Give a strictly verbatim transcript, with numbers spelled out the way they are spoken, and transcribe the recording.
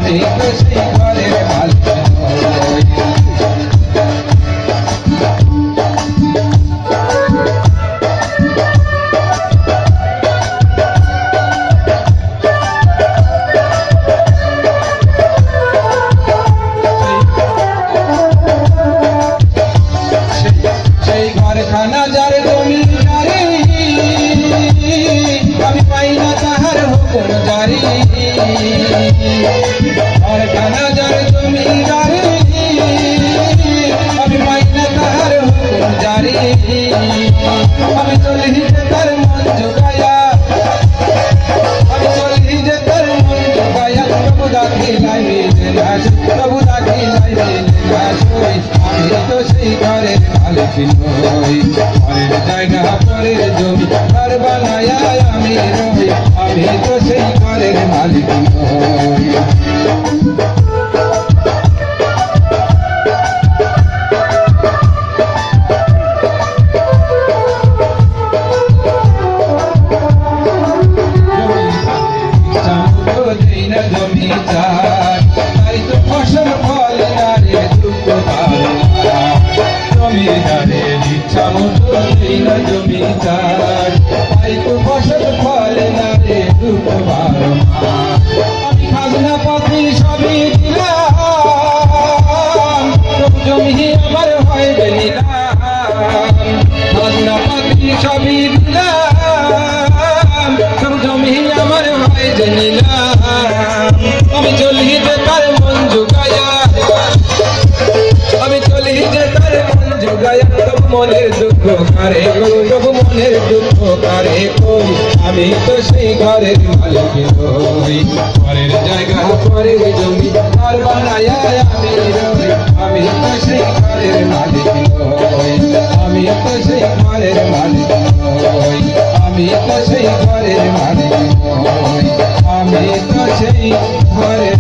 আমি তো সেই ঘরের মালিক নই। ঘরখানা যার জমিদারি আমি পাই না তাহার হুকুম জারি। ঘরখানা যার জমিদারি আমি পাই না তাহার হুকুম জারি। আমি চলি যে তার মন জোগায়া, আমি চলি যে তার মন জোগায়া। প্রভু দাখিলাই মিলে নাশ, প্রভু দাখিলাই মিলে নাশ। আমি তো সেই ঘরের মালিক নই। পরের জায়গা পরের জমি ঘর বানায় আমি রই। আমি তো সেই ঘরের মালিক নই। জমিদার তাই তো ফসল ফল না রে দুঃখ পালো না। জমিদারের ইচ্ছা মতো দেই না জমিদার তাই তো ফসল ফল না রে দুঃখ পালো না। আমি খাজনা পাতি সবই দিলাম, তবু জমি আমার হয় নিলাম। খাজনা পাতি সবই দিলাম, তবু জমি আমার হয় নিলাম। আমি চলি যে তার মন জোগায়া, আমি চলি যে তার মন জোগায়া। তবু মনের দুঃখ কারে কই, তবু মনের দুঃখ কারে কই। আমি তো সেই ঘরের মালিক নই। পরের জায়গা পরের জমি ঘর বানায় আমি রই। আমি তো সেই ঘরের মালিক নই। আমি তো সেই ঘরের মালিক নই। আমি তো সেই ঘরের মালিক নই। আমি তো সেই ঘরের